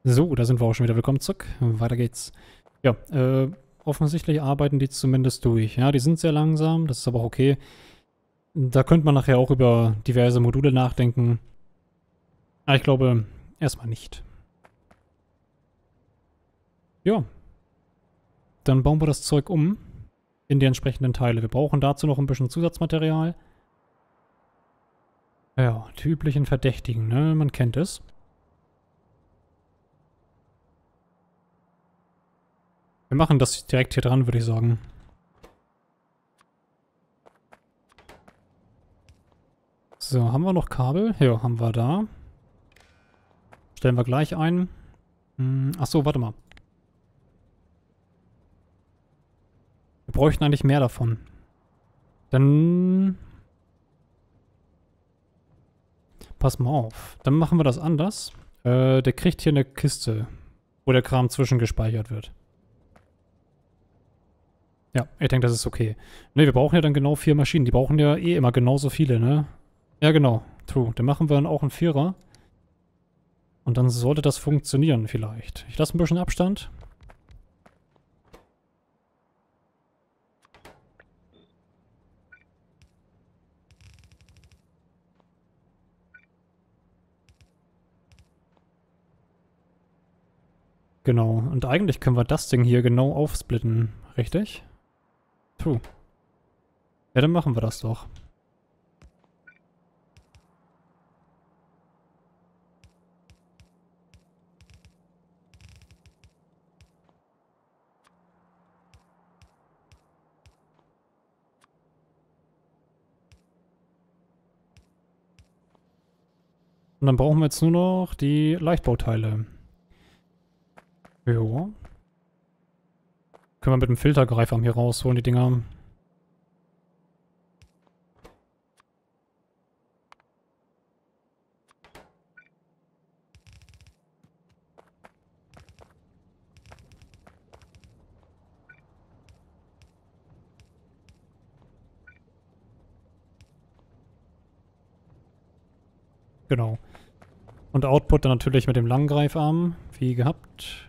So, da sind wir auch schon wieder. Willkommen zurück. Weiter geht's. Ja, offensichtlich arbeiten die zumindest durch. Ja, die sind sehr langsam, das ist aber auch okay. Da könnte man nachher auch über diverse Module nachdenken. Aber ich glaube, erstmal nicht. Ja, dann bauen wir das Zeug um in die entsprechenden Teile. Wir brauchen dazu noch ein bisschen Zusatzmaterial. Ja, die üblichen Verdächtigen, ne? Man kennt es. Wir machen das direkt hier dran, würde ich sagen. So, haben wir noch Kabel? Ja, haben wir da. Stellen wir gleich ein. Achso, warte mal. Wir bräuchten eigentlich mehr davon. Dann... Pass mal auf. Dann machen wir das anders. Der kriegt hier eine Kiste, wo der Kram zwischengespeichert wird. Ja, ich denke, das ist okay. Ne, wir brauchen ja dann genau 4 Maschinen. Die brauchen ja eh immer genauso viele, ne? Ja, genau. True. Dann machen wir dann auch einen Vierer. Und dann sollte das funktionieren vielleicht. Ich lasse ein bisschen Abstand. Genau. Und eigentlich können wir das Ding hier genau aufsplitten. Richtig? True. Ja, dann machen wir das doch. Und dann brauchen wir jetzt nur noch die Leichtbauteile. Jo. Können wir mit dem Filtergreifer hier rausholen, die Dinger. Genau. Und Output dann natürlich mit dem Langgreifarm, wie gehabt.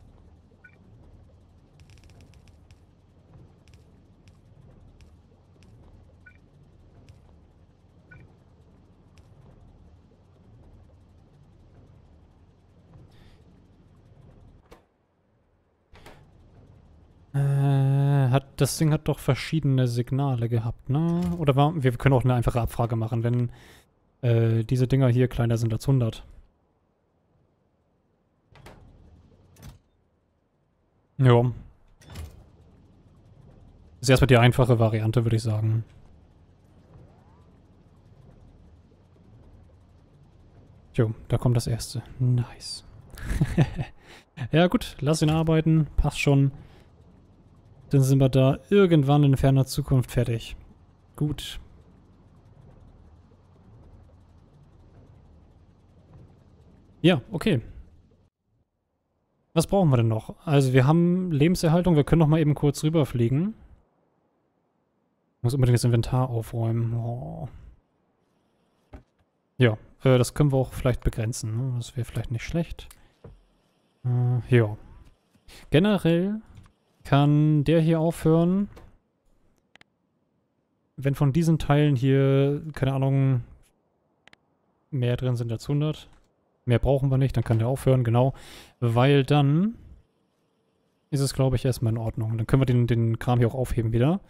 Das Ding hat doch verschiedene Signale gehabt, ne? Oder wir können auch eine einfache Abfrage machen, wenn diese Dinger hier kleiner sind als 100. Ja. Ist erstmal die einfache Variante, würde ich sagen. Jo, da kommt das erste. Nice. Ja gut, lass ihn arbeiten. Passt schon. Dann sind wir da irgendwann in ferner Zukunft fertig. Gut. Ja, okay. Was brauchen wir denn noch? Also wir haben Lebenserhaltung. Wir können noch mal eben kurz rüberfliegen. Ich muss unbedingt das Inventar aufräumen. Oh. Ja, das können wir auch vielleicht begrenzen. Ne? Das wäre vielleicht nicht schlecht. Ja. Generell kann der hier aufhören, wenn von diesen Teilen hier, keine Ahnung, mehr drin sind als 100. Mehr brauchen wir nicht, dann kann der aufhören, genau. Weil dann ist es, glaube ich, erstmal in Ordnung. Dann können wir den Kram hier auch aufheben wieder.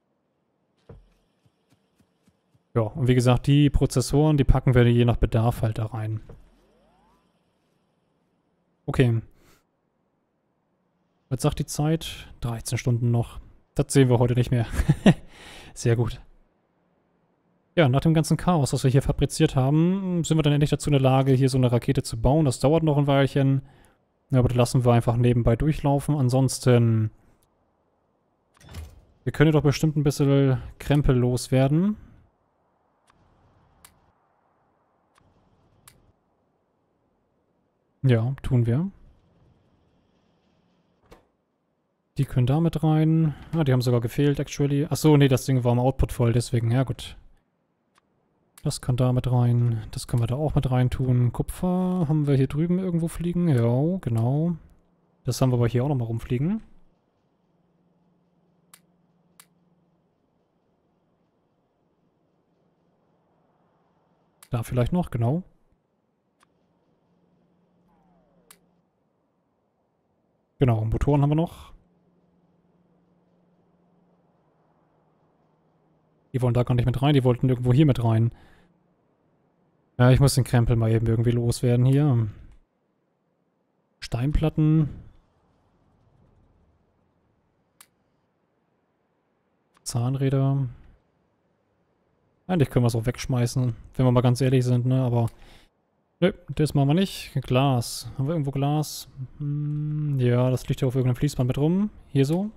Ja, und wie gesagt, die Prozessoren, die packen wir je nach Bedarf halt da rein. Okay. Was sagt die Zeit? 13 Stunden noch. Das sehen wir heute nicht mehr. Sehr gut. Ja, nach dem ganzen Chaos, was wir hier fabriziert haben, sind wir dann endlich dazu in der Lage, hier so eine Rakete zu bauen. Das dauert noch ein Weilchen. Ja, aber das lassen wir einfach nebenbei durchlaufen. Ansonsten... Wir können doch bestimmt ein bisschen Krempel loswerden. Ja, tun wir. Die können da mit rein. Ah, die haben sogar gefehlt, actually. Achso, nee, das Ding war im Output voll, deswegen, ja gut. Das kann da mit rein. Das können wir da auch mit rein tun. Kupfer haben wir hier drüben irgendwo fliegen. Ja, genau. Das haben wir aber hier auch nochmal rumfliegen. Da vielleicht noch, genau. Genau, Motoren haben wir noch. Die wollen da gar nicht mit rein, die wollten irgendwo hier mit rein. Ja, ich muss den Krempel mal eben irgendwie loswerden hier. Steinplatten. Zahnräder. Eigentlich können wir es auch wegschmeißen, wenn wir mal ganz ehrlich sind, ne? Aber nö, das machen wir nicht. Glas. Haben wir irgendwo Glas? Ja, das liegt ja auf irgendeinem Fließband mit rum. Hier so.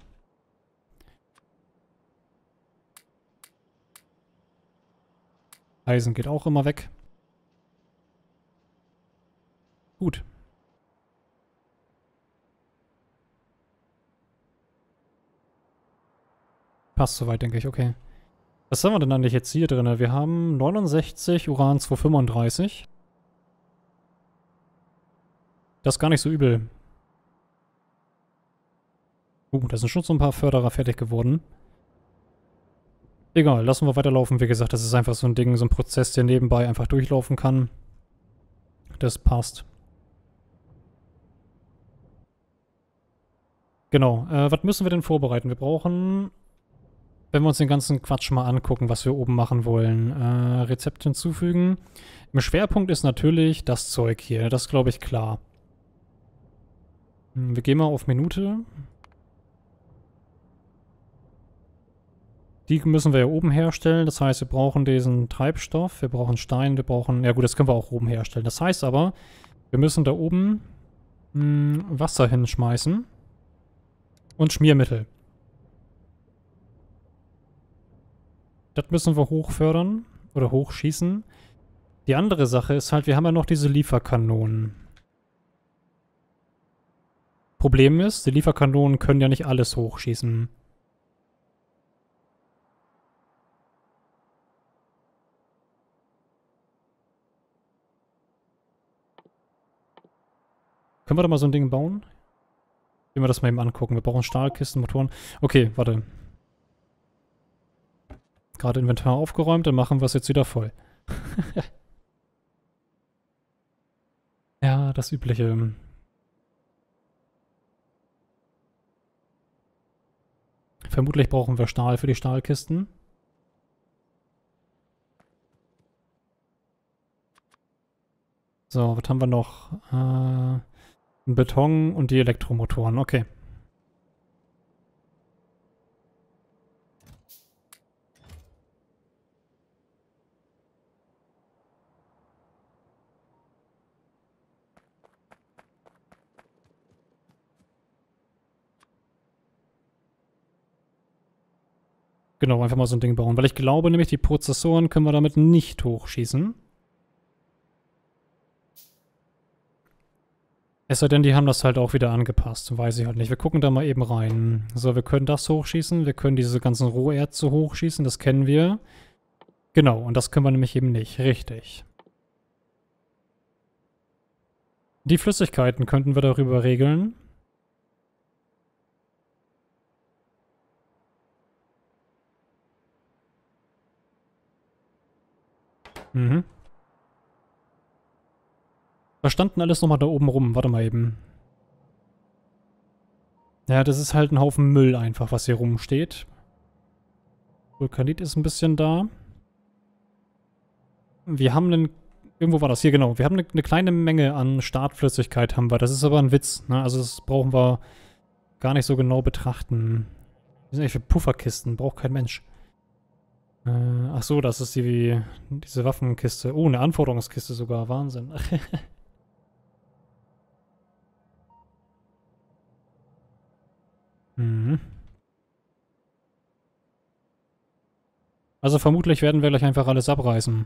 Eisen geht auch immer weg. Gut. Passt soweit, denke ich. Okay. Was haben wir denn eigentlich jetzt hier drin? Wir haben 69, Uran 235. Das ist gar nicht so übel. Da sind schon so ein paar Förderer fertig geworden. Egal, lassen wir weiterlaufen. Wie gesagt, das ist einfach so ein Ding, so ein Prozess, der nebenbei einfach durchlaufen kann. Das passt. Genau, was müssen wir denn vorbereiten? Wir brauchen, wenn wir uns den ganzen Quatsch mal angucken, was wir oben machen wollen, Rezept hinzufügen. Im Schwerpunkt ist natürlich das Zeug hier, das ist, glaube ich, klar. Wir gehen mal auf Minute. Die müssen wir ja oben herstellen, das heißt, wir brauchen diesen Treibstoff, wir brauchen Stein, wir brauchen, ja gut, das können wir auch oben herstellen. Das heißt aber, wir müssen da oben Wasser hinschmeißen und Schmiermittel. Das müssen wir hochfördern oder hochschießen. Die andere Sache ist halt, wir haben ja noch diese Lieferkanonen. Problem ist, die Lieferkanonen können ja nicht alles hochschießen. Können wir da mal so ein Ding bauen? Wenn wir das mal eben angucken. Wir brauchen Stahlkisten, Motoren. Okay, warte. Gerade Inventar aufgeräumt, dann machen wir es jetzt wieder voll. Ja, das Übliche. Vermutlich brauchen wir Stahl für die Stahlkisten. So, was haben wir noch? Beton und die Elektromotoren. Okay. Genau, einfach mal so ein Ding bauen. Weil ich glaube nämlich, die Prozessoren können wir damit nicht hochschießen. Es sei denn, die haben das halt auch wieder angepasst. Weiß ich halt nicht. Wir gucken da mal eben rein. So, wir können das hochschießen. Wir können diese ganzen Roherze hochschießen. Das kennen wir. Genau, und das können wir nämlich eben nicht. Richtig. Die Flüssigkeiten könnten wir darüber regeln. Mhm. Was stand denn alles nochmal da oben rum? Warte mal eben. Ja, das ist halt ein Haufen Müll einfach, was hier rumsteht. Vulkanit ist ein bisschen da. Wir haben einen... Irgendwo war das. Hier, genau. Wir haben eine kleine Menge an Startflüssigkeit haben wir. Das ist aber ein Witz. Ne? Also das brauchen wir gar nicht so genau betrachten. Das sind eigentlich für Pufferkisten. Braucht kein Mensch. Ach so, das ist diese Waffenkiste. Oh, eine Anforderungskiste sogar. Wahnsinn. Mhm. Also vermutlich werden wir gleich einfach alles abreißen.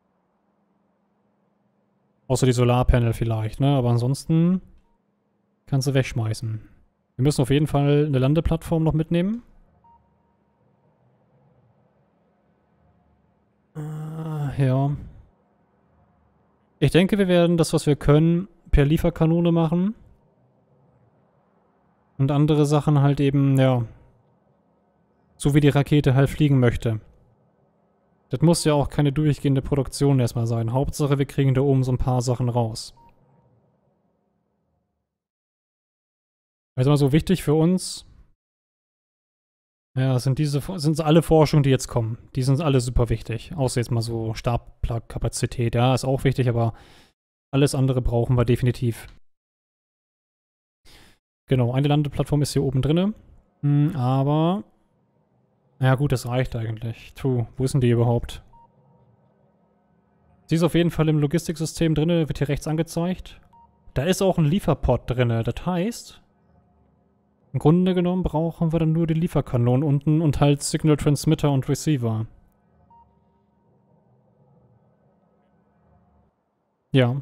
Außer die Solarpanel vielleicht, ne? Aber ansonsten kannst du wegschmeißen. Wir müssen auf jeden Fall eine Landeplattform noch mitnehmen. ja. Ich denke, wir werden das, was wir können, per Lieferkanone machen. Und andere Sachen halt eben, ja, so wie die Rakete halt fliegen möchte. Das muss ja auch keine durchgehende Produktion erstmal sein. Hauptsache, wir kriegen da oben so ein paar Sachen raus. Also mal so wichtig für uns. Ja, sind alle Forschungen, die jetzt kommen. Die sind alle super wichtig. Außer jetzt mal so Startkapazität. Ja, ist auch wichtig, aber alles andere brauchen wir definitiv. Genau, eine Landeplattform ist hier oben drin. Aber ja gut, das reicht eigentlich. True, wo ist denn die überhaupt? Sie ist auf jeden Fall im Logistiksystem drin, wird hier rechts angezeigt. Da ist auch ein Lieferpod drin. Das heißt, im Grunde genommen brauchen wir dann nur die Lieferkanonen unten und halt Signal Transmitter und Receiver. Ja.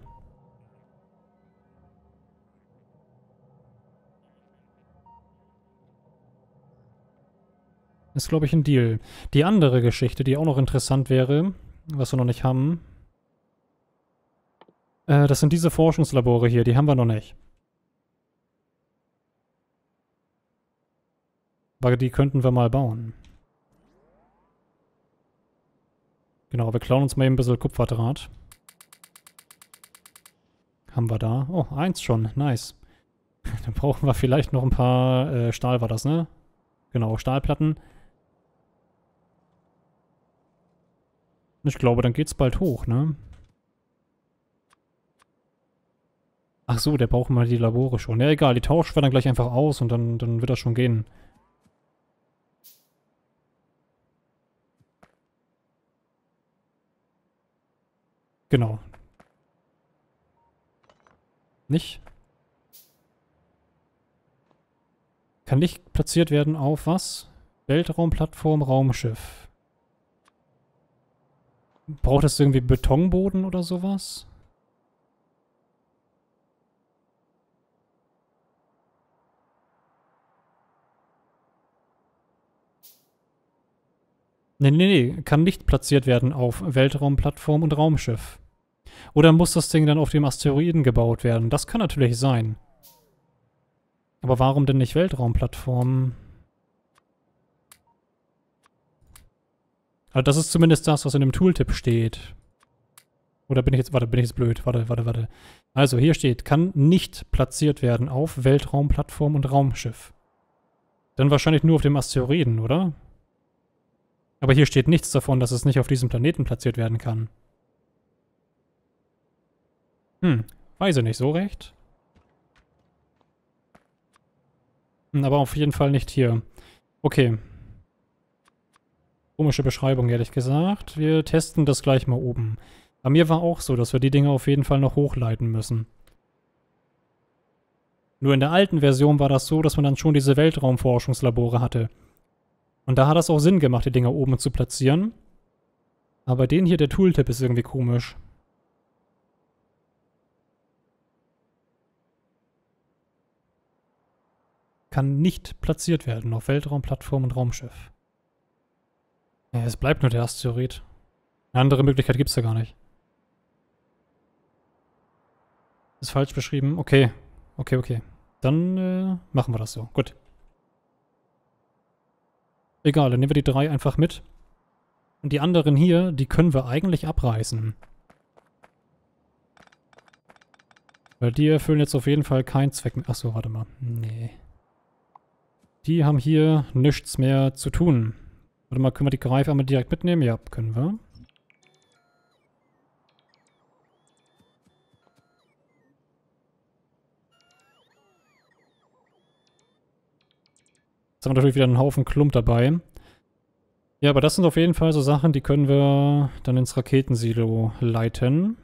Ist, glaube ich, ein Deal. Die andere Geschichte, die auch noch interessant wäre, was wir noch nicht haben, das sind diese Forschungslabore hier, die haben wir noch nicht. Aber die könnten wir mal bauen. Genau, wir klauen uns mal eben ein bisschen Kupferdraht. Haben wir da. Oh, 1 schon. Nice. Dann brauchen wir vielleicht noch ein paar Stahl war das, ne? Genau, Stahlplatten. Ich glaube, dann geht's bald hoch, ne? Ach so, der braucht mal die Labore schon. Ja, egal, die tauschen wir dann gleich einfach aus und dann wird das schon gehen. Genau. Nicht? Kann nicht platziert werden auf was? Weltraumplattform, Raumschiff. Braucht es irgendwie Betonboden oder sowas? Nee. Kann nicht platziert werden auf Weltraumplattform und Raumschiff. Oder muss das Ding dann auf dem Asteroiden gebaut werden? Das kann natürlich sein. Aber warum denn nicht Weltraumplattformen? Also das ist zumindest das, was in dem Tooltip steht. Oder bin ich jetzt, bin ich jetzt blöd? Warte. Also hier steht, kann nicht platziert werden auf Weltraumplattform und Raumschiff. Dann wahrscheinlich nur auf dem Asteroiden, oder? Aber hier steht nichts davon, dass es nicht auf diesem Planeten platziert werden kann. Weiß ich nicht so recht. Aber auf jeden Fall nicht hier. Okay. Komische Beschreibung, ehrlich gesagt. Wir testen das gleich mal oben. Bei mir war auch so, dass wir die Dinge auf jeden Fall noch hochleiten müssen. Nur in der alten Version war das so, dass man dann schon diese Weltraumforschungslabore hatte. Und da hat es auch Sinn gemacht, die Dinger oben zu platzieren. Aber den hier, der Tooltip, ist irgendwie komisch. Kann nicht platziert werden auf Weltraumplattform und Raumschiff. Ja, es bleibt nur der Asteroid. Eine andere Möglichkeit gibt es ja gar nicht. Ist falsch beschrieben. Okay. Dann machen wir das so. Gut. Egal, dann nehmen wir die 3 einfach mit. Und die anderen hier, die können wir eigentlich abreißen. Weil die erfüllen jetzt auf jeden Fall keinen Zweck mehr. Achso, warte mal. Nee. Die haben hier nichts mehr zu tun. Warte mal, können wir die Greifer einmal direkt mitnehmen? Ja, können wir. Jetzt haben wir natürlich wieder einen Haufen Klump dabei. Ja, aber das sind auf jeden Fall so Sachen, die können wir dann ins Raketensilo leiten.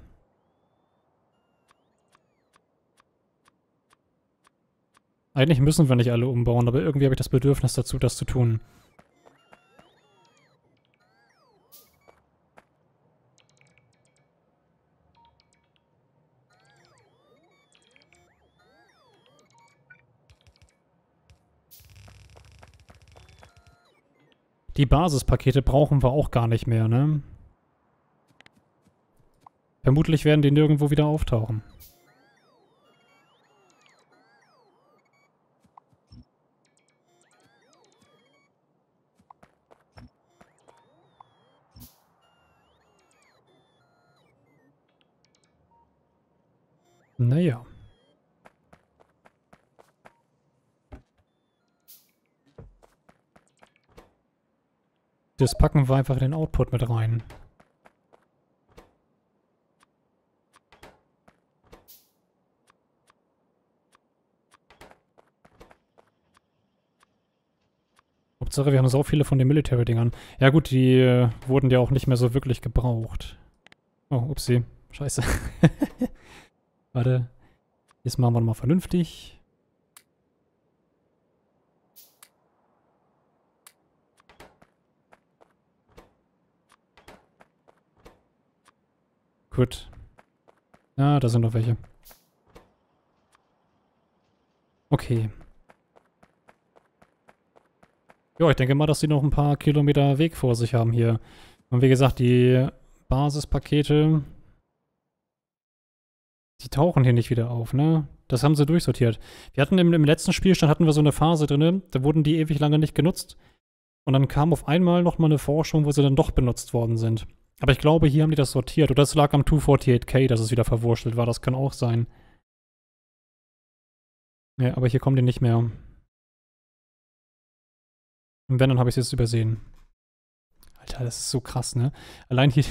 Eigentlich müssen wir nicht alle umbauen, aber irgendwie habe ich das Bedürfnis dazu, das zu tun. Die Basispakete brauchen wir auch gar nicht mehr, ne? Vermutlich werden die nirgendwo wieder auftauchen. Naja. Das packen wir einfach in den Output mit rein. Hauptsache, wir haben so viele von den Military-Dingern. Ja gut, die wurden ja auch nicht mehr so wirklich gebraucht. Oh, upsie. Scheiße. Warte. Jetzt machen wir mal vernünftig. Gut. Ah, da sind noch welche. Okay. Ja, ich denke mal, dass sie noch ein paar Kilometer Weg vor sich haben hier. Und wie gesagt, die Basispakete, die tauchen hier nicht wieder auf, ne? Das haben sie durchsortiert. Wir hatten im letzten Spielstand hatten wir so eine Phase drin, da wurden die ewig lange nicht genutzt. Und dann kam auf einmal nochmal eine Forschung, wo sie dann doch benutzt worden sind. Aber ich glaube, hier haben die das sortiert. Oder es lag am 248K, dass es wieder verwurschtelt war. Das kann auch sein. Ja, aber hier kommen die nicht mehr. Und wenn, dann habe ich es jetzt übersehen. Alter, das ist so krass, ne? Allein hier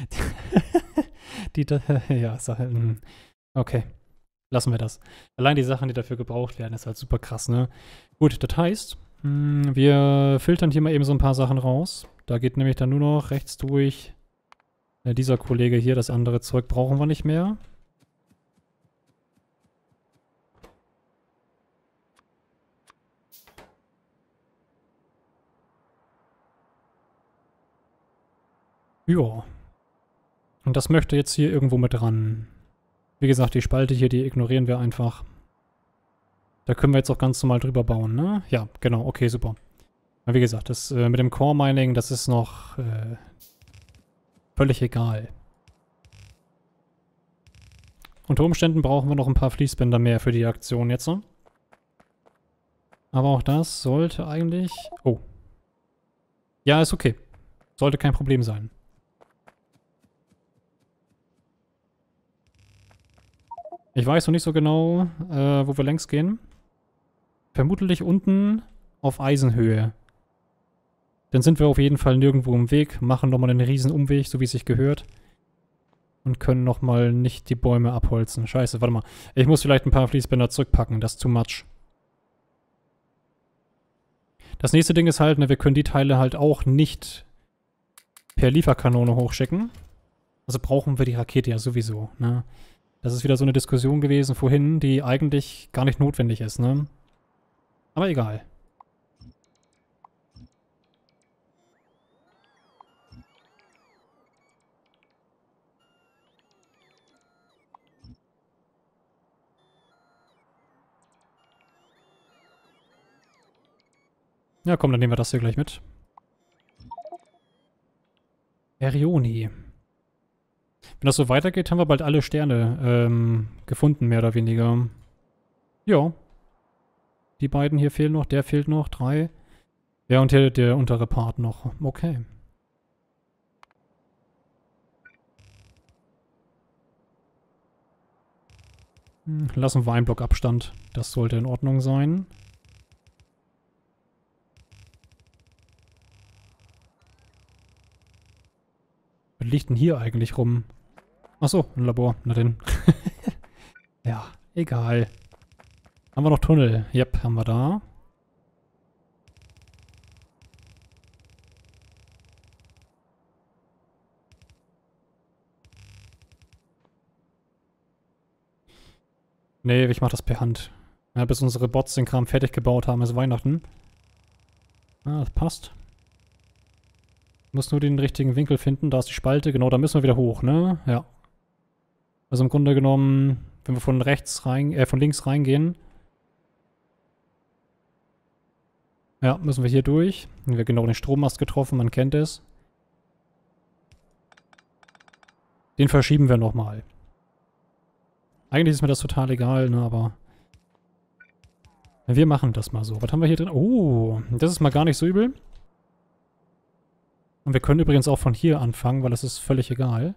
ja, Sachen. Okay. Lassen wir das. Allein die Sachen, die dafür gebraucht werden, ist halt super krass, ne? Gut, das heißt, wir filtern hier mal eben so ein paar Sachen raus. Da geht nämlich dann nur noch rechts durch dieser Kollege hier. Das andere Zeug brauchen wir nicht mehr. Ja. Und das möchte jetzt hier irgendwo mit ran. Wie gesagt, die Spalte hier, die ignorieren wir einfach. Da können wir jetzt auch ganz normal drüber bauen, ne? Ja, genau. Okay, super. Aber wie gesagt, das mit dem Core Mining, das ist noch völlig egal. Unter Umständen brauchen wir noch ein paar Fließbänder mehr für die Aktion jetzt. Aber auch das sollte eigentlich... Oh. Ja, ist okay. Sollte kein Problem sein. Ich weiß noch nicht so genau, wo wir längs gehen. Vermutlich unten auf Eisenhöhe. Dann sind wir auf jeden Fall nirgendwo im Weg, machen nochmal einen riesen Umweg, so wie es sich gehört. Und können nochmal nicht die Bäume abholzen. Scheiße, warte mal. Ich muss vielleicht ein paar Fließbänder zurückpacken, das ist too much. Das nächste Ding ist halt, ne, wir können die Teile halt auch nicht per Lieferkanone hochschicken. Also brauchen wir die Rakete ja sowieso, ne? Das ist wieder so eine Diskussion gewesen vorhin, die eigentlich gar nicht notwendig ist, ne? Aber egal. Ja, komm, dann nehmen wir das hier gleich mit. Erioni. Wenn das so weitergeht, haben wir bald alle Sterne gefunden, mehr oder weniger. Ja. Die beiden hier fehlen noch, der fehlt noch, 3. Ja, und hier der untere Part noch. Okay. Lassen wir einen Block Abstand. Das sollte in Ordnung sein. Was liegt denn hier eigentlich rum? Achso, ein Labor. Na denn. Ja, egal. Haben wir noch Tunnel? Yep, haben wir da. Nee, ich mach das per Hand. Ja, bis unsere Bots den Kram fertig gebaut haben, ist Weihnachten. Ah, das passt. Muss nur den richtigen Winkel finden. Da ist die Spalte. Genau, da müssen wir wieder hoch, ne? Ja. Also im Grunde genommen, wenn wir von rechts rein, von links reingehen. Ja, müssen wir hier durch. Haben wir genau den Strommast getroffen, man kennt es. Den verschieben wir nochmal. Eigentlich ist mir das total egal, ne, aber wir machen das mal so. Was haben wir hier drin? Oh, das ist mal gar nicht so übel. Und wir können übrigens auch von hier anfangen, weil das ist völlig egal.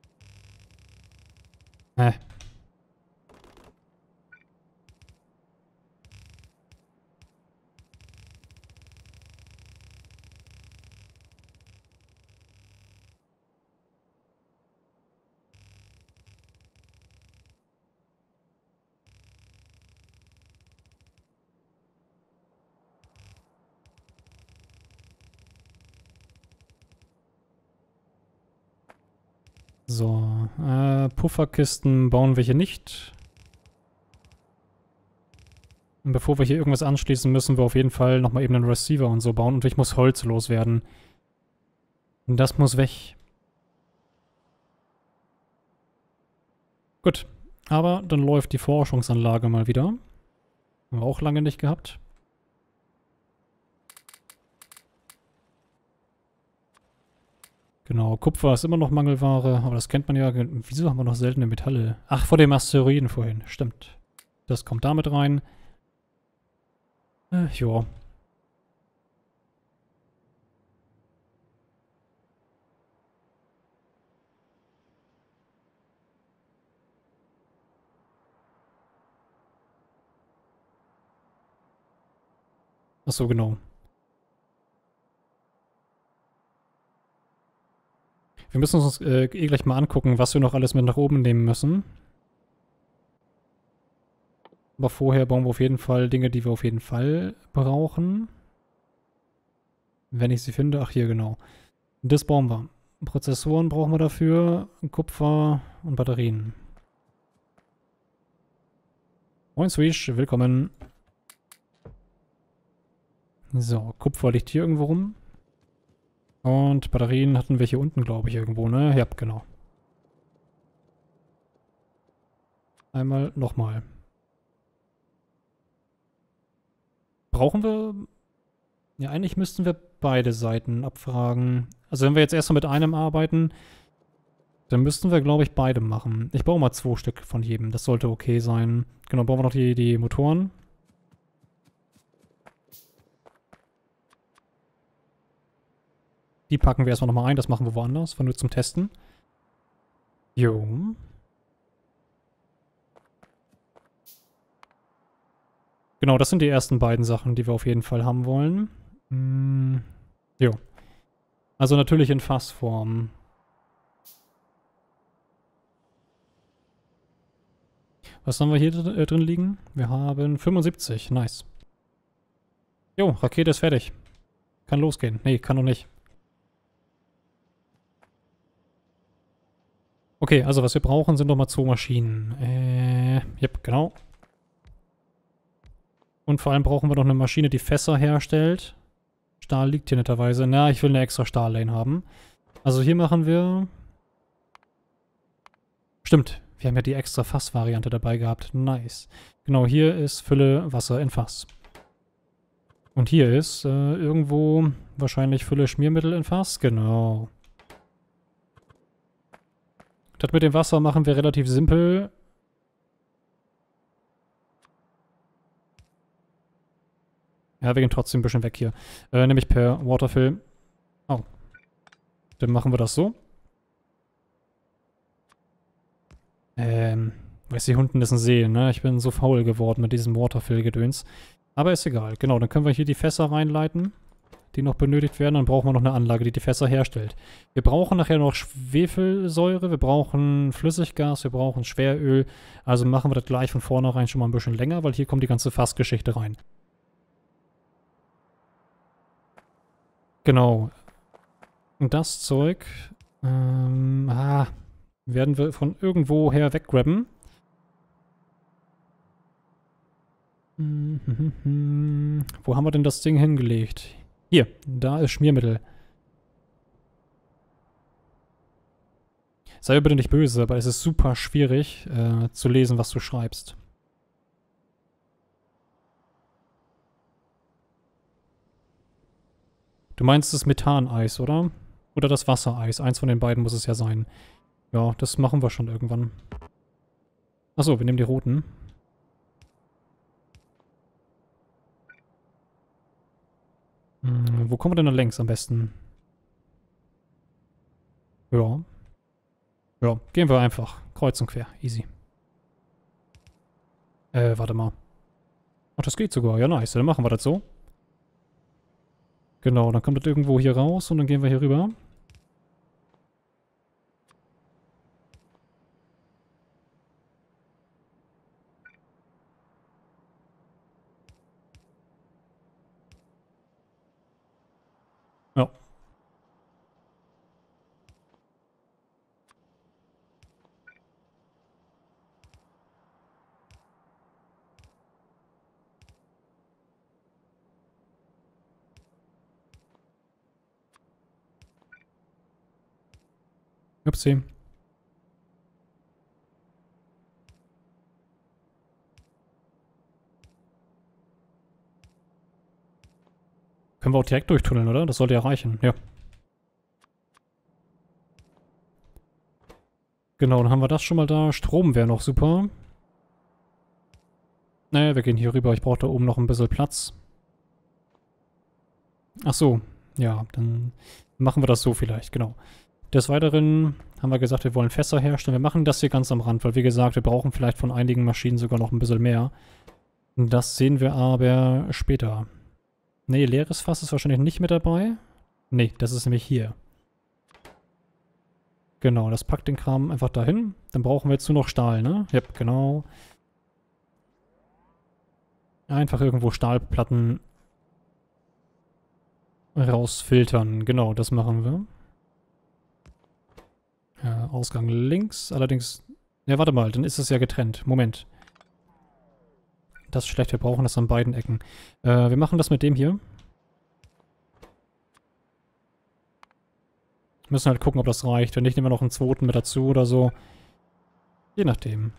So, Pufferkisten bauen wir hier nicht. Und bevor wir hier irgendwas anschließen, müssen wir auf jeden Fall nochmal eben einen Receiver und so bauen. Und ich muss Holz loswerden. Und das muss weg. Gut, aber dann läuft die Forschungsanlage mal wieder. Haben wir auch lange nicht gehabt. Genau, Kupfer ist immer noch Mangelware, aber das kennt man ja. Wieso haben wir noch seltene Metalle? Ach, vor dem Asteroiden vorhin, stimmt. Das kommt damit rein. Ja. Ach so, genau. Wir müssen uns gleich mal angucken, was wir noch alles mit nach oben nehmen müssen. Aber vorher bauen wir auf jeden Fall Dinge, die wir auf jeden Fall brauchen. Wenn ich sie finde. Ach, hier, genau. Das bauen wir. Prozessoren brauchen wir dafür. Kupfer und Batterien. Moin Swish, willkommen. So, Kupfer liegt hier irgendwo rum. Und Batterien hatten wir hier unten, glaube ich, irgendwo, ne? Ja, genau. Einmal, nochmal. Brauchen wir... Ja, eigentlich müssten wir beide Seiten abfragen. Also wenn wir jetzt erstmal mit einem arbeiten, dann müssten wir, glaube ich, beide machen. Ich baue mal 2 Stück von jedem. Das sollte okay sein. Genau, bauen wir noch die Motoren. Die packen wir erstmal nochmal ein. Das machen wir woanders, nur zum Testen. Jo. Genau, das sind die ersten beiden Sachen, die wir auf jeden Fall haben wollen. Jo. Also natürlich in Fassform. Was haben wir hier drin liegen? Wir haben 75. Nice. Jo, Rakete ist fertig. Kann losgehen. Nee, kann noch nicht. Okay, also was wir brauchen, sind nochmal 2 Maschinen. Yep, genau. Und vor allem brauchen wir noch eine Maschine, die Fässer herstellt. Stahl liegt hier netterweise. Na, ich will eine extra Stahllane haben. Also hier machen wir... Stimmt, wir haben ja die extra Fassvariante dabei gehabt. Nice. Genau, hier ist Fülle Wasser in Fass. Und hier ist irgendwo wahrscheinlich Fülle Schmiermittel in Fass. Genau. Das mit dem Wasser machen wir relativ simpel. Ja, wir gehen trotzdem ein bisschen weg hier. Nämlich per Waterfill. Oh. Dann machen wir das so. Weiß hier unten ist ein See, ne? Ich bin so faul geworden mit diesem Waterfill-Gedöns. Aber ist egal. Genau, dann können wir hier die Fässer reinleiten, die noch benötigt werden. Dann brauchen wir noch eine Anlage, die die Fässer herstellt. Wir brauchen nachher noch Schwefelsäure, wir brauchen Flüssiggas, wir brauchen Schweröl. Also machen wir das gleich von vornherein schon mal ein bisschen länger, weil hier kommt die ganze Fassgeschichte rein. Genau. Und das Zeug werden wir von irgendwo her weggrabben. Wo haben wir denn das Ding hingelegt? Hier, da ist Schmiermittel. Sei bitte nicht böse, aber es ist super schwierig zu lesen, was du schreibst. Du meinst das Methaneis, oder? Oder das Wassereis. Eins von den beiden muss es ja sein. Ja, das machen wir schon irgendwann. Achso, wir nehmen die roten. Wo kommen wir denn da längs am besten? Ja. Ja, gehen wir einfach. Kreuz und quer. Easy. Warte mal. Ach, das geht sogar. Ja, nice. Dann machen wir das so. Genau, dann kommt das irgendwo hier raus und dann gehen wir hier rüber. Ja. Upsi. Können wir auch direkt durchtunneln, oder? Das sollte ja reichen. Ja. Genau, dann haben wir das schon mal da. Strom wäre noch super. Naja, wir gehen hier rüber. Ich brauche da oben noch ein bisschen Platz. Ach so. Ja, dann machen wir das so vielleicht. Genau. Des Weiteren haben wir gesagt, wir wollen Fässer herstellen. Wir machen das hier ganz am Rand, weil wie gesagt, wir brauchen vielleicht von einigen Maschinen sogar noch ein bisschen mehr. Das sehen wir aber später. Nee, leeres Fass ist wahrscheinlich nicht mit dabei. Nee, das ist nämlich hier. Genau, das packt den Kram einfach dahin. Dann brauchen wir jetzt nur noch Stahl, ne? Ja, genau. Einfach irgendwo Stahlplatten rausfiltern. Genau, das machen wir. Ausgang links. Allerdings... Ja, warte mal, dann ist es ja getrennt. Moment. Das ist schlecht, wir brauchen das an beiden Ecken. Wir machen das mit dem hier. Müssen halt gucken, ob das reicht. Wenn nicht, nehmen wir noch einen zweiten mit dazu oder so. Je nachdem.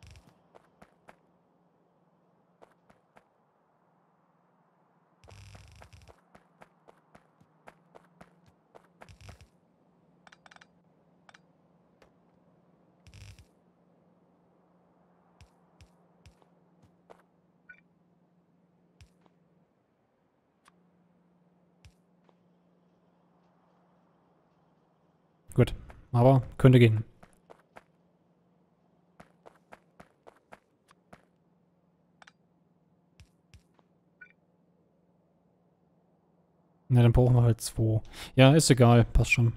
Gut. Aber könnte gehen. Na, dann brauchen wir halt 2. Ja, ist egal. Passt schon.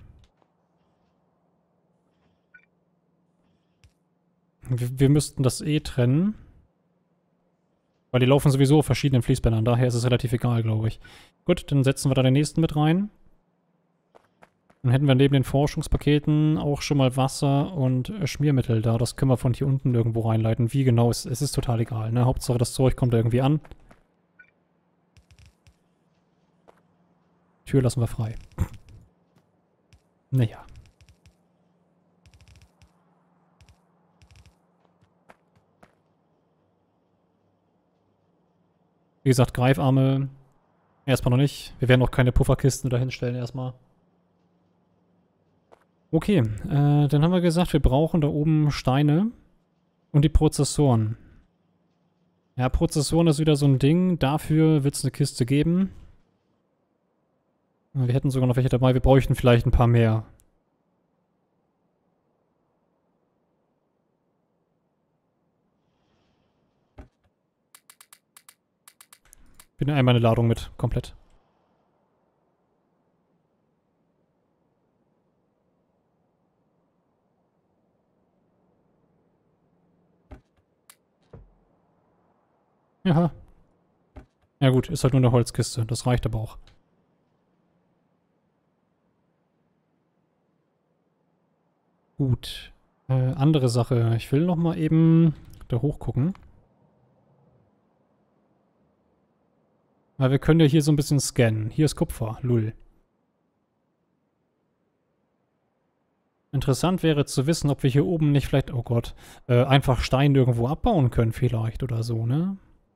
Wir müssten das eh trennen. Weil die laufen sowieso auf verschiedenen Fließbändern. Daher ist es relativ egal, glaube ich. Gut, dann setzen wir da den nächsten mit rein. Dann hätten wir neben den Forschungspaketen auch schon mal Wasser und Schmiermittel da. Das können wir von hier unten irgendwo reinleiten. Wie genau, es ist total egal, ne? Hauptsache das Zeug kommt irgendwie an. Tür lassen wir frei. Naja. Wie gesagt, Greifarme erstmal noch nicht. Wir werden auch keine Pufferkisten da hinstellen erstmal. Okay, dann haben wir gesagt, wir brauchen da oben Steine und die Prozessoren. Ja, Prozessoren ist wieder so ein Ding. Dafür wird es eine Kiste geben. Wir hätten sogar noch welche dabei. Wir bräuchten vielleicht ein paar mehr. Ich nehme einmal eine Ladung mit, komplett. Aha. Ja gut, ist halt nur eine Holzkiste. Das reicht aber auch. Gut. Andere Sache. Ich will noch mal eben da hochgucken. Weil wir können ja hier so ein bisschen scannen. Hier ist Kupfer. Lull. Interessant wäre zu wissen, ob wir hier oben nicht vielleicht, oh Gott, einfach Stein irgendwo abbauen können vielleicht oder so, ne?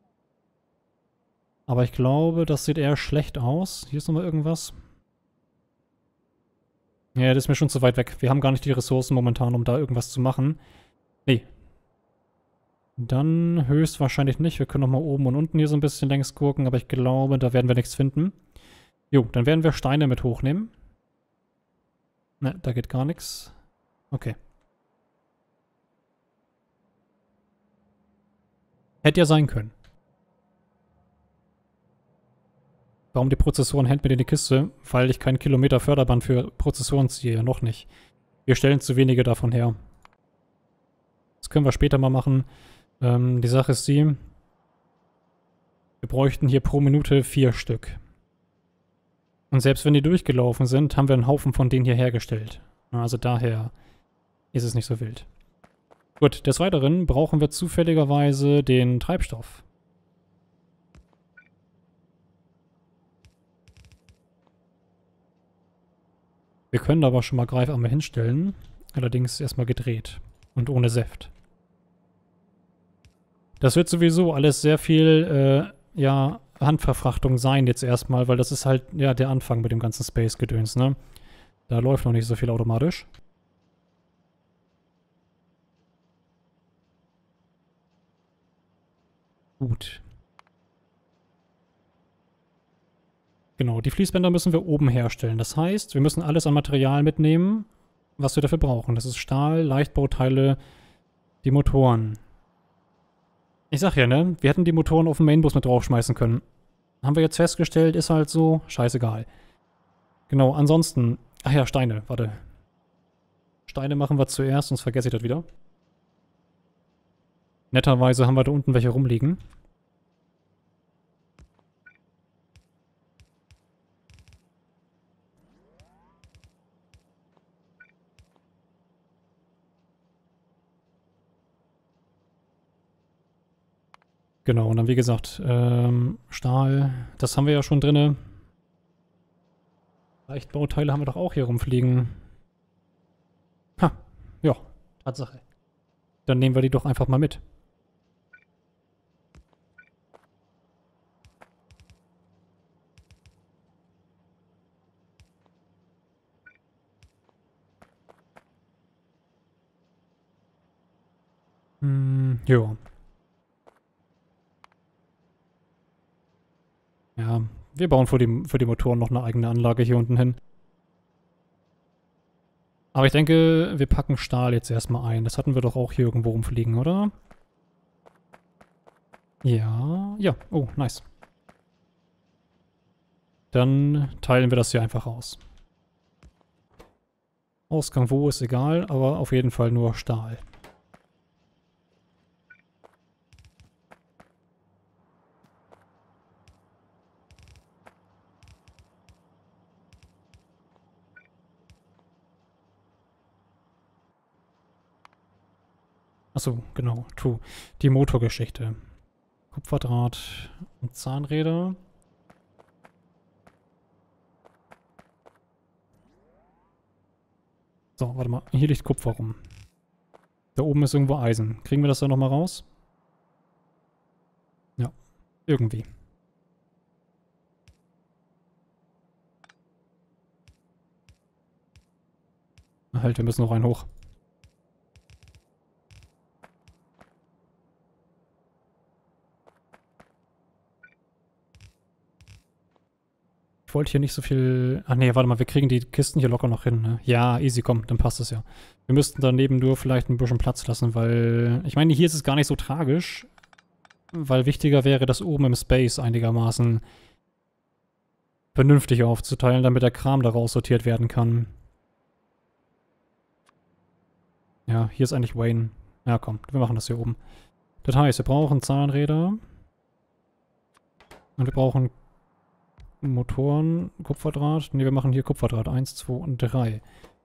Aber ich glaube, das sieht eher schlecht aus. Hier ist nochmal irgendwas. Ja, das ist mir schon zu weit weg. Wir haben gar nicht die Ressourcen momentan, um da irgendwas zu machen. Nee. Dann höchstwahrscheinlich nicht. Wir können nochmal oben und unten hier so ein bisschen längs gucken, aber ich glaube, da werden wir nichts finden. Jo, dann werden wir Steine mit hochnehmen. Ne, da geht gar nichts. Okay. Hätte ja sein können. Warum die Prozessoren hält mir in die Kiste? Weil ich keinen Kilometer Förderband für Prozessoren ziehe. Noch nicht. Wir stellen zu wenige davon her. Das können wir später mal machen. Die Sache ist die, wir bräuchten hier pro Minute 4 Stück. Und selbst wenn die durchgelaufen sind, haben wir einen Haufen von denen hier hergestellt. Also daher ist es nicht so wild. Gut, des Weiteren brauchen wir zufälligerweise den Treibstoff. Wir können aber schon mal Greifarme hinstellen. Allerdings erstmal gedreht. Und ohne Säft. Das wird sowieso alles sehr viel, ja, Handverfrachtung sein jetzt erstmal, weil das ist halt, ja, der Anfang mit dem ganzen Space-Gedöns, ne? Da läuft noch nicht so viel automatisch. Gut. Genau, die Fließbänder müssen wir oben herstellen. Das heißt, wir müssen alles an Material mitnehmen, was wir dafür brauchen. Das ist Stahl, Leichtbauteile, die Motoren. Ich sag ja, ne? Wir hätten die Motoren auf den Mainbus mit draufschmeißen können. Haben wir jetzt festgestellt, ist halt so, scheißegal. Genau, ansonsten... Ach ja, Steine, warte. Steine machen wir zuerst, sonst vergesse ich das wieder. Netterweise haben wir da unten welche rumliegen. Genau, und dann wie gesagt, Stahl, das haben wir ja schon drinne. Leichtbauteile haben wir doch auch hier rumfliegen. Ha, ja, Tatsache. Dann nehmen wir die doch einfach mal mit. Ja. Ja, wir bauen für die Motoren noch eine eigene Anlage hier unten hin. Aber ich denke, wir packen Stahl jetzt erstmal ein. Das hatten wir doch auch hier irgendwo rumfliegen, oder? Ja, ja. Oh, nice. Dann teilen wir das hier einfach aus. Ausgang wo ist egal, aber auf jeden Fall nur Stahl. Achso, genau, true. Die Motorgeschichte. Kupferdraht und Zahnräder. So, warte mal. Hier liegt Kupfer rum. Da oben ist irgendwo Eisen. Kriegen wir das da nochmal raus? Ja, irgendwie. Halt, wir müssen noch einen hoch. Ich wollte hier nicht so viel... Ach nee, warte mal, wir kriegen die Kisten hier locker noch hin, ne? Ja, easy, komm, dann passt es ja. Wir müssten daneben nur vielleicht ein bisschen Platz lassen, weil... Ich meine, hier ist es gar nicht so tragisch, weil wichtiger wäre, das oben im Space einigermaßen vernünftig aufzuteilen, damit der Kram da raussortiert werden kann. Ja, hier ist eigentlich Wayne. Ja, komm, wir machen das hier oben. Das heißt, wir brauchen Zahnräder. Und wir brauchen Motoren, Kupferdraht. Ne, wir machen hier Kupferdraht. 1, 2 und 3.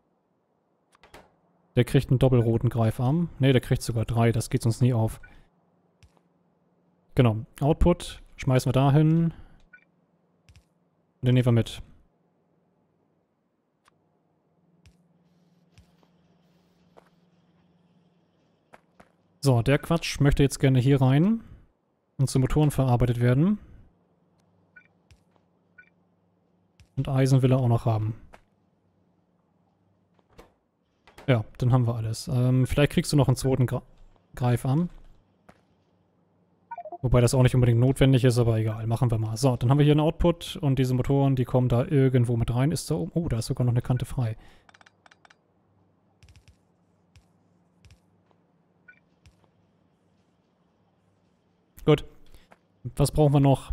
Der kriegt einen doppelroten Greifarm. Ne, der kriegt sogar 3. Das geht uns nie auf. Genau. Output schmeißen wir dahin. Und den nehmen wir mit. So, der Quatsch möchte jetzt gerne hier rein und zu Motoren verarbeitet werden. Und Eisen will er auch noch haben. Ja, dann haben wir alles. Vielleicht kriegst du noch einen zweiten Greifarm. Wobei das auch nicht unbedingt notwendig ist, aber egal, machen wir mal. So, dann haben wir hier einen Output und diese Motoren, die kommen da irgendwo mit rein. Ist da oben? Oh, da ist sogar noch eine Kante frei. Gut. Was brauchen wir noch?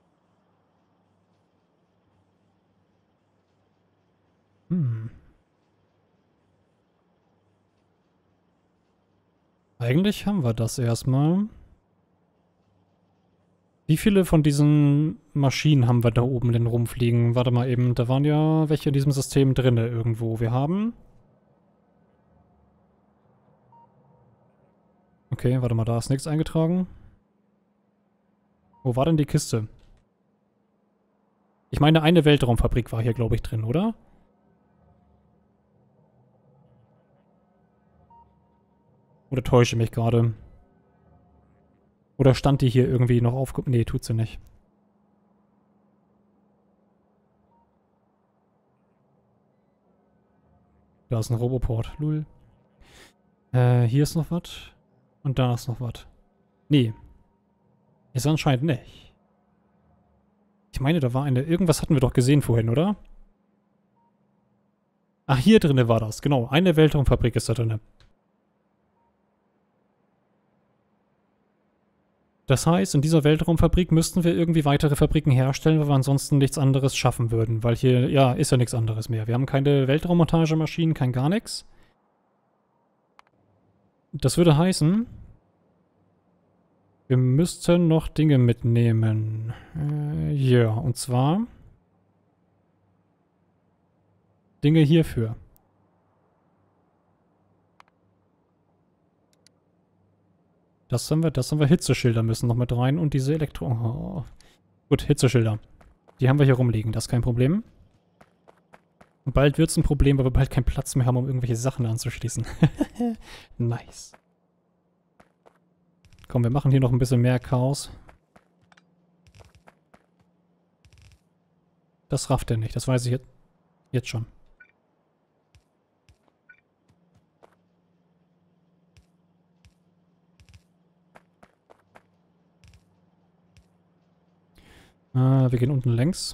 Eigentlich haben wir das erstmal. Wie viele von diesen Maschinen haben wir da oben denn rumfliegen? Warte mal eben, da waren ja welche in diesem System drin irgendwo. Wir haben... Okay, warte mal, da ist nichts eingetragen. Wo war denn die Kiste? Ich meine, eine Weltraumfabrik war hier, glaube ich, drin, oder? Oder täusche mich gerade? Oder stand die hier irgendwie noch auf... Nee, tut sie nicht. Da ist ein Roboport. Lul. Hier ist noch was. Und da ist noch was. Nee. Ist anscheinend nicht. Ich meine, da war eine... Irgendwas hatten wir doch gesehen vorhin, oder? Ach, hier drinne war das. Genau, eine Weltraumfabrik ist da drinne. Das heißt, in dieser Weltraumfabrik müssten wir irgendwie weitere Fabriken herstellen, weil wir ansonsten nichts anderes schaffen würden. Weil hier, ja, ist ja nichts anderes mehr. Wir haben keine Weltraummontagemaschinen, kein gar nichts. Das würde heißen, wir müssten noch Dinge mitnehmen. Ja, und zwar Dinge hierfür. Das haben wir. Hitzeschilder müssen noch mit rein und diese Oh. Gut, Hitzeschilder. Die haben wir hier rumliegen, das ist kein Problem. Und bald wird es ein Problem, weil wir bald keinen Platz mehr haben, um irgendwelche Sachen anzuschließen. Nice. Komm, wir machen hier noch ein bisschen mehr Chaos. Das rafft er nicht, das weiß ich jetzt schon. Wir gehen unten längs.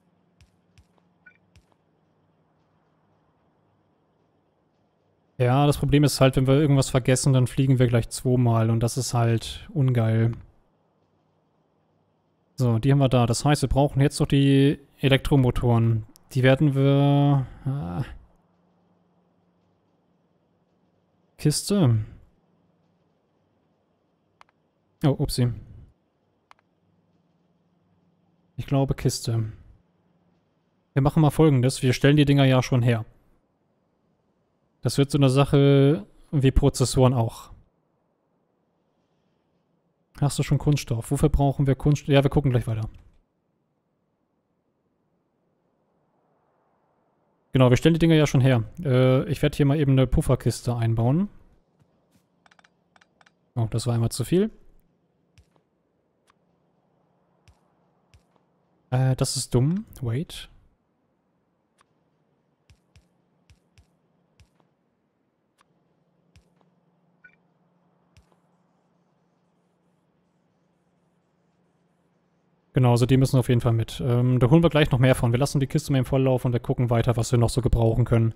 Ja, das Problem ist halt, wenn wir irgendwas vergessen, dann fliegen wir gleich zweimal und das ist halt ungeil. So, die haben wir da. Das heißt, wir brauchen jetzt noch die Elektromotoren. Die werden wir... Kiste. Oh, upsie. Ich glaube Kiste. Wir machen mal Folgendes. Wir stellen die Dinger ja schon her. Das wird so eine Sache wie Prozessoren auch. Hast du schon Kunststoff? Wofür brauchen wir Kunststoff? Ja, wir gucken gleich weiter. Genau, wir stellen die Dinger ja schon her. Ich werde hier mal eben eine Pufferkiste einbauen. Oh, das war einmal zu viel. Das ist dumm. Wait. Genau, also die müssen auf jeden Fall mit. Da holen wir gleich noch mehr von. Wir lassen die Kiste mal im Volllauf und wir gucken weiter, was wir noch so gebrauchen können.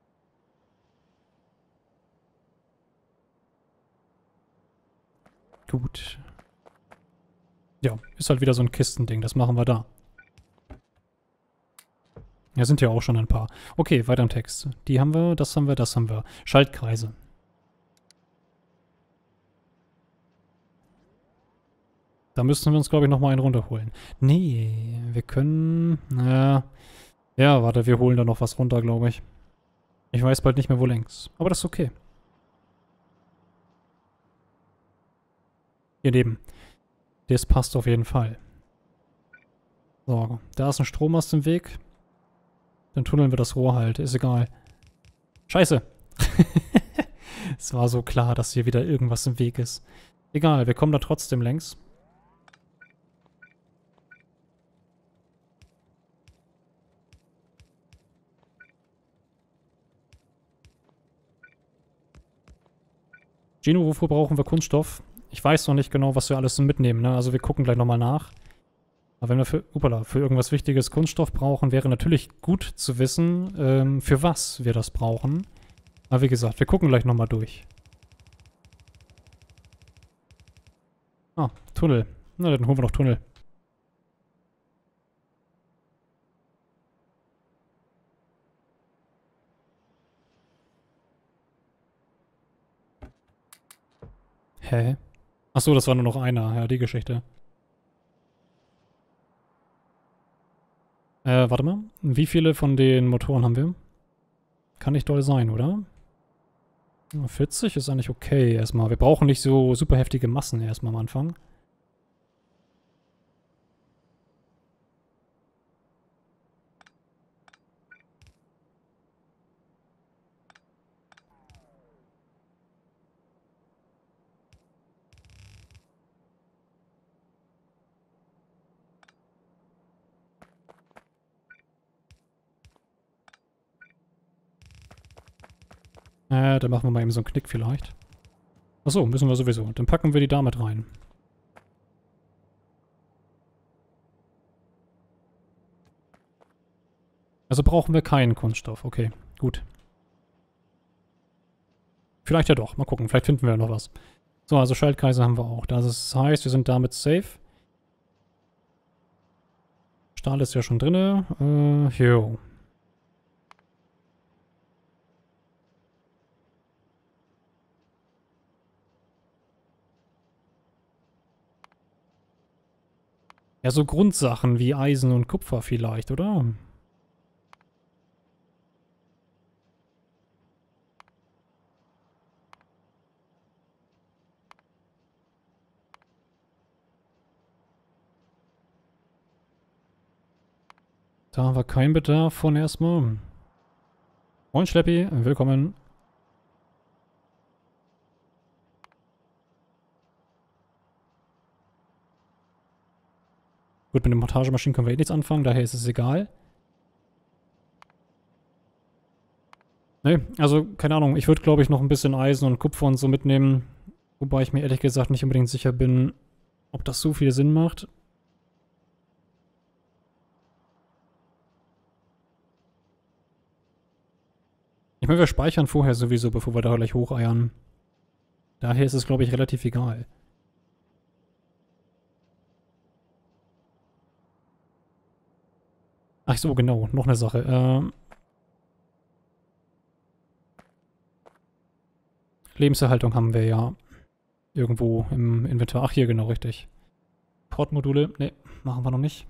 Gut. Ja, ist halt wieder so ein Kistending. Das machen wir da. Ja, sind ja auch schon ein paar. Okay, weiter im Text. Die haben wir, das haben wir, das haben wir. Schaltkreise. Da müssen wir uns, glaube ich, nochmal einen runterholen. Nee, wir können... Naja... Ja, warte, wir holen da noch was runter, glaube ich. Ich weiß bald nicht mehr, wo längs. Aber das ist okay. Hier neben. Das passt auf jeden Fall. So, da ist ein Strommast im Weg. Dann tunneln wir das Rohr halt. Ist egal. Scheiße. Es war so klar, dass hier wieder irgendwas im Weg ist. Egal, wir kommen da trotzdem längs. Gino, wofür brauchen wir Kunststoff? Ich weiß noch nicht genau, was wir alles mitnehmen, ne? Also wir gucken gleich nochmal nach. Aber wenn wir für irgendwas Wichtiges Kunststoff brauchen, wäre natürlich gut zu wissen, für was wir das brauchen. Aber wie gesagt, wir gucken gleich nochmal durch. Ah, Tunnel. Na, dann holen wir noch Tunnel. Hä? Achso, das war nur noch einer. Ja, die Geschichte. Warte mal. Wie viele von den Motoren haben wir? Kann nicht doll sein, oder? 40 ist eigentlich okay erstmal. Wir brauchen nicht so super heftige Massen erstmal am Anfang. Dann machen wir mal eben so einen Knick vielleicht. Achso, müssen wir sowieso. Dann packen wir die damit rein. Also brauchen wir keinen Kunststoff. Okay, gut. Vielleicht ja doch. Mal gucken. Vielleicht finden wir ja noch was. So, also Schaltkreise haben wir auch. Das heißt, wir sind damit safe. Stahl ist ja schon drin. Jo. Ja, so Grundsachen wie Eisen und Kupfer vielleicht, oder? Da haben wir keinen Bedarf von erstmal. Moin Schleppi, willkommen. Gut, mit den Montagemaschinen können wir eh nichts anfangen, daher ist es egal. Ne, also, keine Ahnung, ich würde, glaube ich, noch ein bisschen Eisen und Kupfer und so mitnehmen. Wobei ich mir ehrlich gesagt nicht unbedingt sicher bin, ob das so viel Sinn macht. Ich meine, wir speichern vorher sowieso, bevor wir da gleich hocheiern. Daher ist es, glaube ich, relativ egal. Ach so, genau, noch eine Sache. Lebenserhaltung haben wir ja irgendwo im Inventar. Ach, hier, genau, richtig. Portmodule, ne, machen wir noch nicht.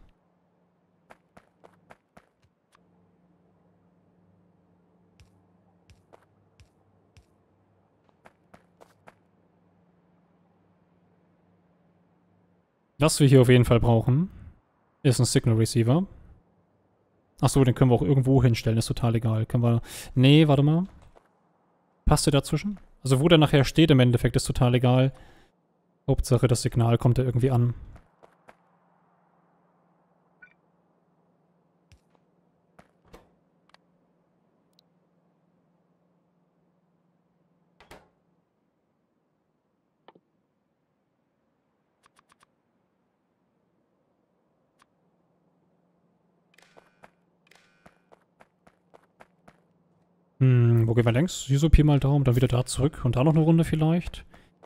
Was wir hier auf jeden Fall brauchen, ist ein Signal Receiver. Achso, den können wir auch irgendwo hinstellen, ist total egal. Können wir... Nee, warte mal. Passt der dazwischen? Also wo der nachher steht im Endeffekt, ist total egal. Hauptsache, das Signal kommt da irgendwie an. Wo gehen wir längs? Hier so Pi mal Daumen, dann wieder da zurück und da noch eine Runde vielleicht.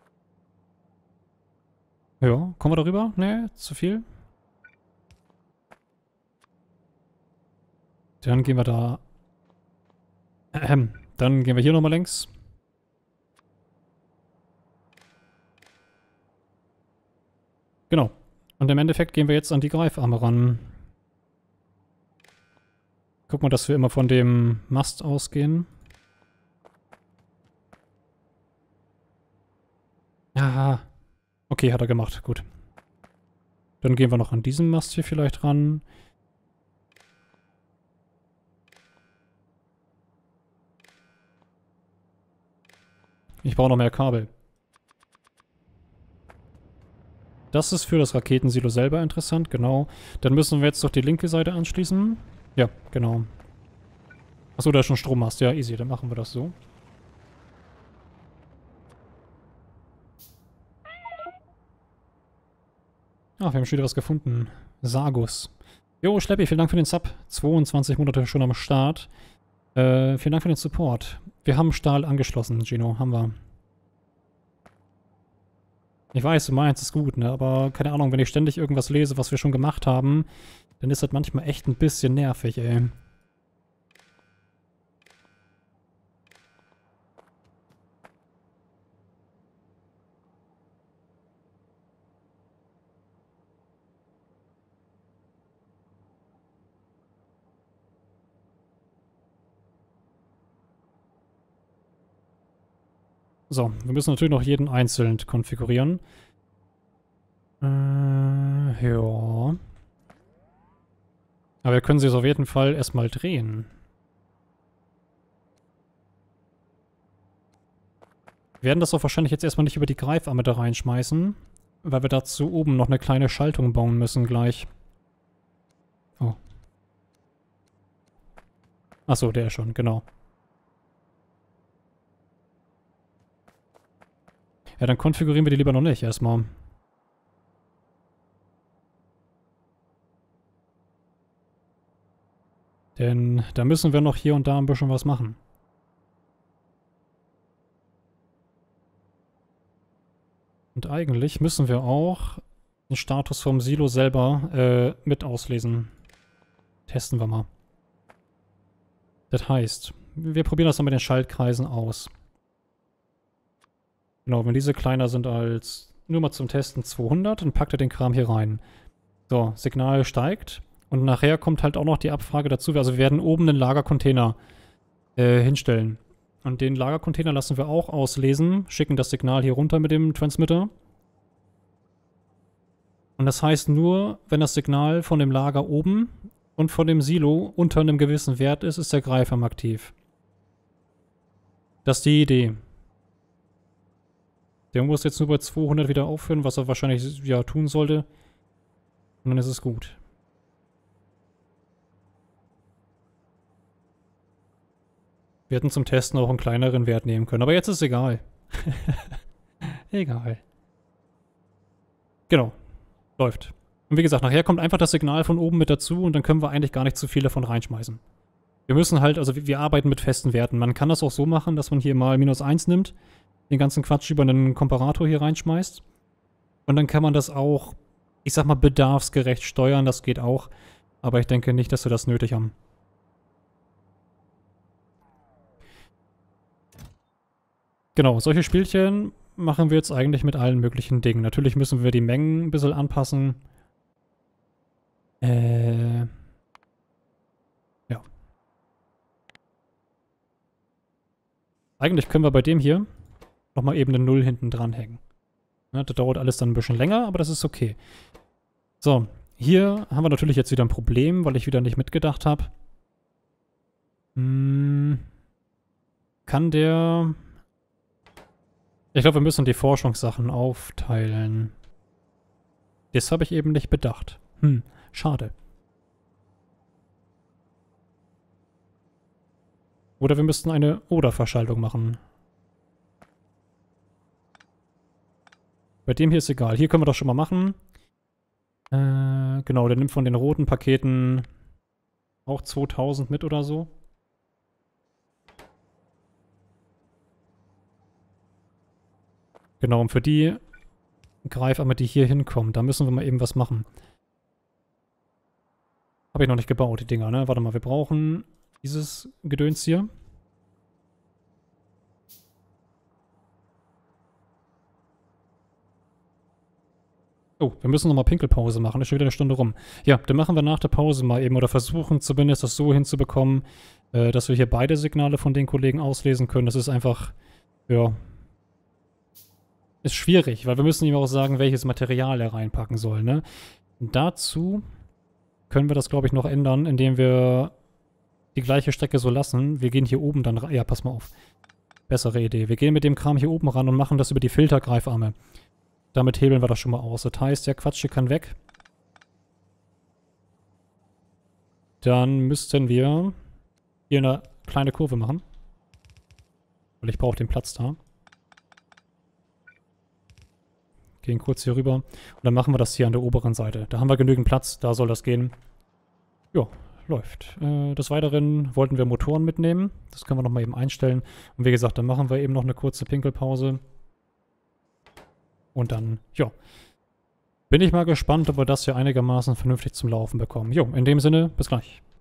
Ja, kommen wir darüber? Nee, zu viel. Dann gehen wir da... Dann gehen wir hier nochmal längs. Genau. Und im Endeffekt gehen wir jetzt an die Greifarme ran. Guck mal, dass wir immer von dem Mast ausgehen. Ah. Okay, hat er gemacht. Gut. Dann gehen wir noch an diesem Mast hier vielleicht ran. Ich brauche noch mehr Kabel. Das ist für das Raketensilo selber interessant, genau. Dann müssen wir jetzt doch die linke Seite anschließen. Ja, genau. Achso, da ist schon Strommast. Ja, easy, dann machen wir das so. Ah, wir haben schon wieder was gefunden. Sargus. Jo, Schleppi, vielen Dank für den Sub. 22 Monate schon am Start. Vielen Dank für den Support. Wir haben Stahl angeschlossen, Gino. Haben wir. Ich weiß, du meinst, ist gut, ne? Aber keine Ahnung, wenn ich ständig irgendwas lese, was wir schon gemacht haben, dann ist das manchmal echt ein bisschen nervig, ey. So, wir müssen natürlich noch jeden einzeln konfigurieren. Ja. Aber wir können sie auf jeden Fall erstmal drehen. Wir werden das auch wahrscheinlich jetzt erstmal nicht über die Greifarme da reinschmeißen, weil wir dazu oben noch eine kleine Schaltung bauen müssen gleich. Oh. Achso, der schon, genau. Ja, dann konfigurieren wir die lieber noch nicht erstmal. Denn da müssen wir noch hier und da ein bisschen was machen. Und eigentlich müssen wir auch den Status vom Silo selber mit auslesen. Testen wir mal. Das heißt, wir probieren das dann mit den Schaltkreisen aus. Genau, wenn diese kleiner sind als, nur mal zum Testen, 200, dann packt er den Kram hier rein. So, Signal steigt. Und nachher kommt halt auch noch die Abfrage dazu. Also wir werden oben einen Lagercontainer hinstellen. Und den Lagercontainer lassen wir auch auslesen, schicken das Signal hier runter mit dem Transmitter. Und das heißt nur, wenn das Signal von dem Lager oben und von dem Silo unter einem gewissen Wert ist, ist der Greifarm aktiv. Das ist die Idee. Der muss jetzt nur bei 200 wieder aufhören, was er wahrscheinlich ja tun sollte. Und dann ist es gut. Wir hätten zum Testen auch einen kleineren Wert nehmen können, aber jetzt ist es egal. Egal. Genau. Läuft. Und wie gesagt, nachher kommt einfach das Signal von oben mit dazu und dann können wir eigentlich gar nicht zu viel davon reinschmeißen. Wir müssen halt, also wir arbeiten mit festen Werten. Man kann das auch so machen, dass man hier mal -1 nimmt, den ganzen Quatsch über einen Komparator hier reinschmeißt. Und dann kann man das auch, ich sag mal, bedarfsgerecht steuern, das geht auch. Aber ich denke nicht, dass wir das nötig haben. Genau, solche Spielchen machen wir jetzt eigentlich mit allen möglichen Dingen. Natürlich müssen wir die Mengen ein bisschen anpassen. Ja. Eigentlich können wir bei dem hier nochmal eben eine 0 hinten dranhängen. Ja, das dauert alles dann ein bisschen länger, aber das ist okay. So, hier haben wir natürlich jetzt wieder ein Problem, weil ich wieder nicht mitgedacht habe. Kann der... Ich glaube, wir müssen die Forschungssachen aufteilen. Das habe ich eben nicht bedacht. Schade. Oder wir müssten eine Oder-Verschaltung machen. Bei dem hier ist egal. Hier können wir das schon mal machen. Genau, der nimmt von den roten Paketen auch 2000 mit oder so. Genau, und für die Greifarme, die hier hinkommen, da müssen wir mal eben was machen. Habe ich noch nicht gebaut, die Dinger, ne? Warte mal, wir brauchen dieses Gedöns hier. Oh, wir müssen nochmal Pinkelpause machen. Ist schon wieder eine Stunde rum. Ja, dann machen wir nach der Pause mal eben oder versuchen zumindest das so hinzubekommen, dass wir hier beide Signale von den Kollegen auslesen können. Das ist einfach, ja, ist schwierig, weil wir müssen ihm auch sagen, welches Material er reinpacken soll, ne? Dazu können wir das, glaube ich, noch ändern, indem wir die gleiche Strecke so lassen. Wir gehen hier oben dann rein. Ja, pass mal auf. Bessere Idee. Wir gehen mit dem Kram hier oben ran und machen das über die Filtergreifarme. Damit hebeln wir das schon mal aus. Das heißt, der Quatsch hier kann weg. Dann müssten wir hier eine kleine Kurve machen. Weil ich brauche den Platz da. Gehen kurz hier rüber. Und dann machen wir das hier an der oberen Seite. Da haben wir genügend Platz, da soll das gehen. Ja, läuft. Des Weiteren wollten wir Motoren mitnehmen. Das können wir nochmal eben einstellen. Und wie gesagt, dann machen wir eben noch eine kurze Pinkelpause. Und dann, ja, bin ich mal gespannt, ob wir das hier einigermaßen vernünftig zum Laufen bekommen. Jo, in dem Sinne, bis gleich.